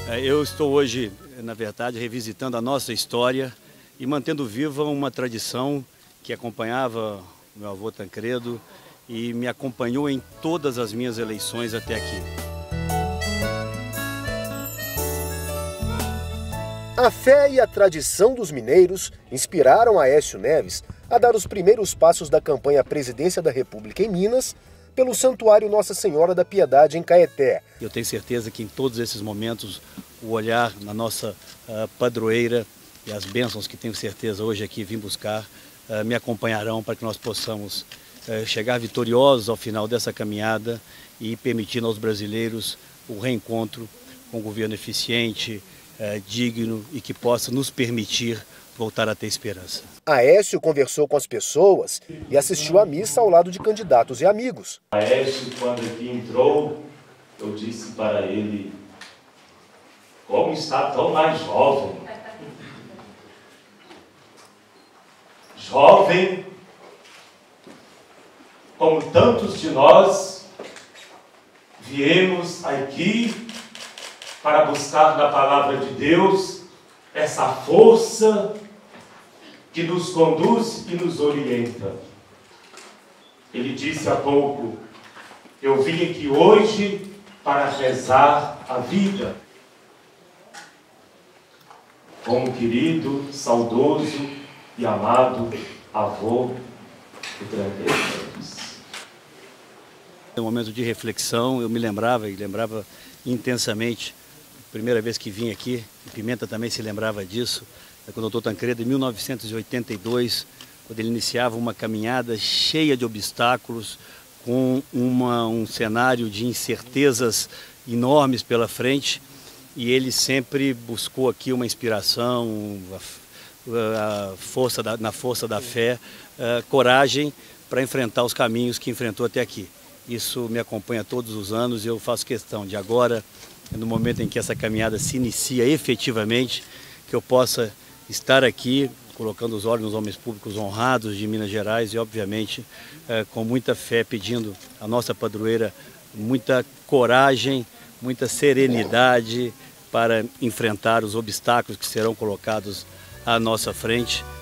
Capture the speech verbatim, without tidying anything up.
Eu estou hoje, na verdade, revisitando a nossa história e mantendo viva uma tradição que acompanhava meu avô Tancredo e me acompanhou em todas as minhas eleições até aqui. A fé e a tradição dos mineiros inspiraram Aécio Neves a dar os primeiros passos da campanha à presidência da República em Minas pelo Santuário Nossa Senhora da Piedade em Caeté. Eu tenho certeza que em todos esses momentos o olhar na nossa uh, padroeira e as bênçãos que tenho certeza hoje aqui vim buscar uh, me acompanharão para que nós possamos uh, chegar vitoriosos ao final dessa caminhada e permitindo aos brasileiros o reencontro com um governo eficiente, uh, digno e que possa nos permitir voltar a ter esperança. Aécio conversou com as pessoas e assistiu à missa ao lado de candidatos e amigos. Aécio, quando aqui entrou, eu disse para ele: como está tão mais jovem? Jovem, como tantos de nós, viemos aqui para buscar na palavra de Deus essa força que nos conduz e nos orienta. Ele disse há pouco: eu vim aqui hoje para rezar a vida. Com o querido, saudoso e amado avô do Tancredo Neves. No momento de reflexão, eu me lembrava e lembrava intensamente, a primeira vez que vim aqui, e Pimenta também se lembrava disso, quando o doutor Tancredo, em mil novecentos e oitenta e dois, quando ele iniciava uma caminhada cheia de obstáculos, com uma, um cenário de incertezas enormes pela frente, e ele sempre buscou aqui uma inspiração, a, a força da, na força da fé, a coragem para enfrentar os caminhos que enfrentou até aqui. Isso me acompanha todos os anos e eu faço questão de agora, no momento em que essa caminhada se inicia efetivamente, que eu possa estar aqui, colocando os olhos nos homens públicos honrados de Minas Gerais e, obviamente, eh, com muita fé, pedindo à nossa padroeira muita coragem, muita serenidade para enfrentar os obstáculos que serão colocados à nossa frente.